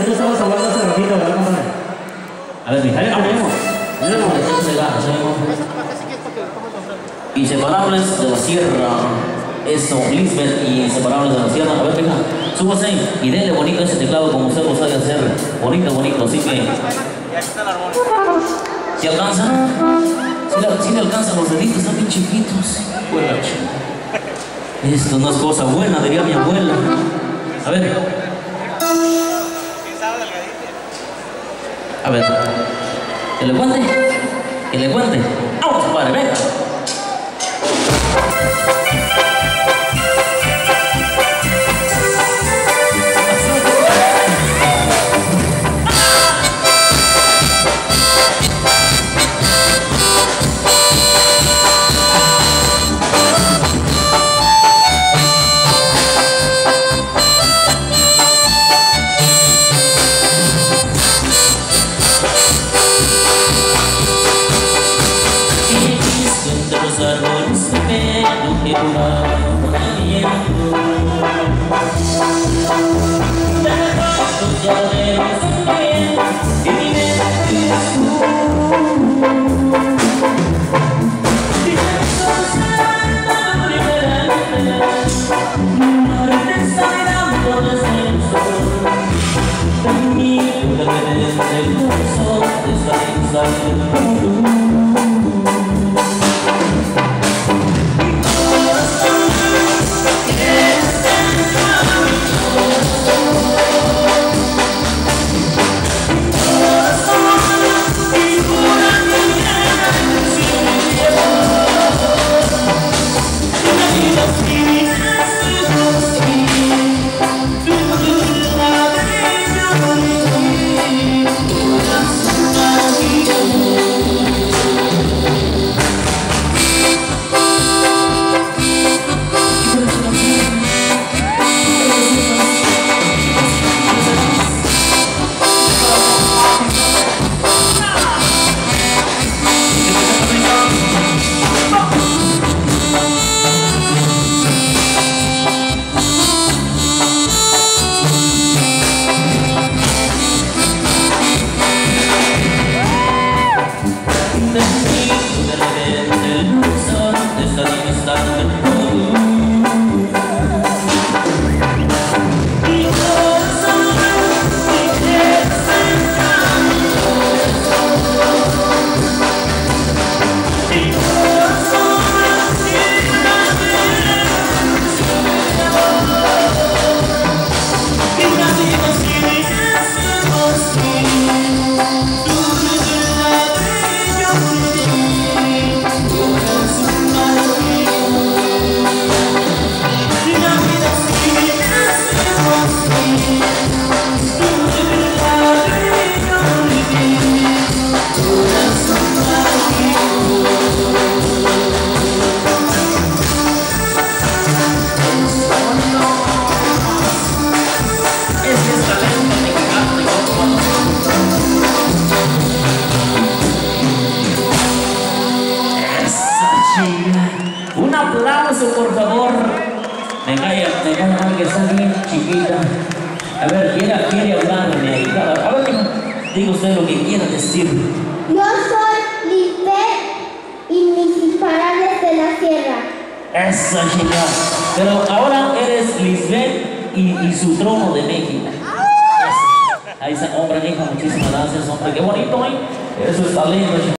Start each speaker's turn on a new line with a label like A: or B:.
A: eso estamos hablando hace ratito, ¿verdad, compadre?
B: A ver, Mijael, tenemos. Inseparables de la Sierra. Eso, Lisbeth y Inseparables de la Sierra. A ver, venga, súbase y denle bonito ese teclado como usted lo sabe hacer. Bonito, bonito, así que. ¿Si alcanza? Si le alcanzan los deditos, están bien chiquitos. Esto no es cosa buena, diría mi abuela. A ver. A ver. Que le cuente. Que le cuente. ¡Vamos, compadre! ¡Venga! Árboles de pelo que van cayendo, de pronto ya debes ver que mi mente es tú. Y eso será la primera vez, muerte está mirando desde el sol, conmigo desde el sol está instalando. Un aplauso, por favor. Venga, que está bien chiquita. A ver, quiere hablarme ahí. A ver, diga usted lo que quiera decir.
C: Yo soy Lisbeth y mis Inseparables de la Sierra.
B: Esa chica. Pero ahora eres Lisbeth y su trono de México. Ahí está, hombre, hija, muchísimas gracias, hombre. Qué bonito, ¿eh? Eso está lindo.